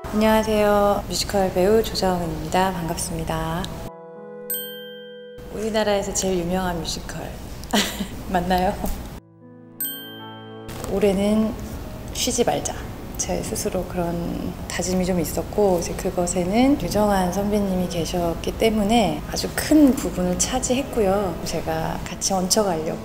안녕하세요. 뮤지컬 배우 조정은입니다. 반갑습니다. 우리나라에서 제일 유명한 뮤지컬 맞나요? 올해는 쉬지 말자. 제 스스로 그런 다짐이 좀 있었고 이제 그것에는 유정한 선배님이 계셨기 때문에 아주 큰 부분을 차지했고요. 제가 같이 얹혀가려고.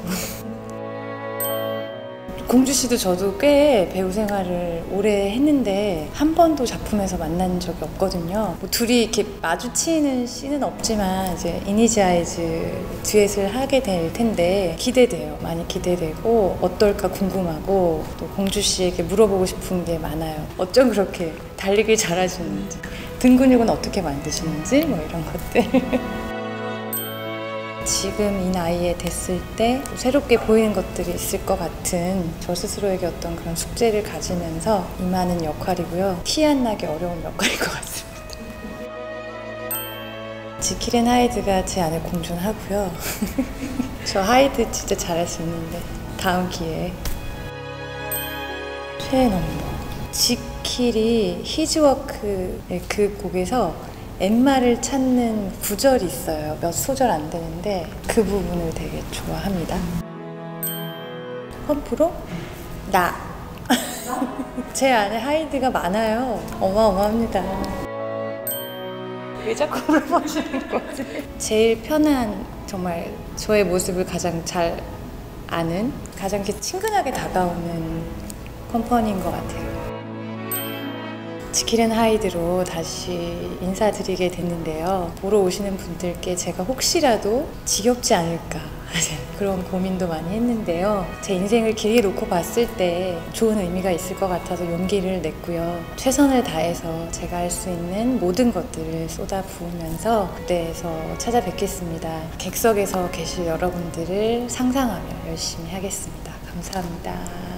공주 씨도 저도 꽤 배우 생활을 오래 했는데 한 번도 작품에서 만난 적이 없거든요. 뭐 둘이 이렇게 마주치는 씬은 없지만 이제 이니지아이즈 듀엣을 하게 될 텐데 기대돼요. 많이 기대되고 어떨까 궁금하고 또 공주 씨에게 물어보고 싶은 게 많아요. 어쩜 그렇게 달리기를 잘하시는지, 등 근육은 어떻게 만드시는지 뭐 이런 것들. 지금 이 나이에 됐을 때 새롭게 보이는 것들이 있을 것 같은 저 스스로에게 어떤 그런 숙제를 가지면서 임하는 역할이고요. 티 안 나게 어려운 역할인 것 같습니다. 지킬 앤 하이드가 제 안에 공존하고요. 저 하이드 진짜 잘할 수 있는데 다음 기회에. 최애 넘버 지킬이 히즈워크의 그 곡에서 엠마를 찾는 구절이 있어요. 몇 소절 안 되는데 그 부분을 되게 좋아합니다. 펌프로? 나. 제 안에 하이드가 많아요. 어마어마합니다. 왜 자꾸 물어보시는 거지? 제일 편한, 정말 저의 모습을 가장 잘 아는, 가장 이렇게 친근하게 다가오는 컴퍼니인 것 같아요. 지킬 앤 하이드로 다시 인사드리게 됐는데요. 보러 오시는 분들께 제가 혹시라도 지겹지 않을까 그런 고민도 많이 했는데요. 제 인생을 길게 놓고 봤을 때 좋은 의미가 있을 것 같아서 용기를 냈고요. 최선을 다해서 제가 할 수 있는 모든 것들을 쏟아부으면서 무대에서 찾아뵙겠습니다. 객석에서 계실 여러분들을 상상하며 열심히 하겠습니다. 감사합니다.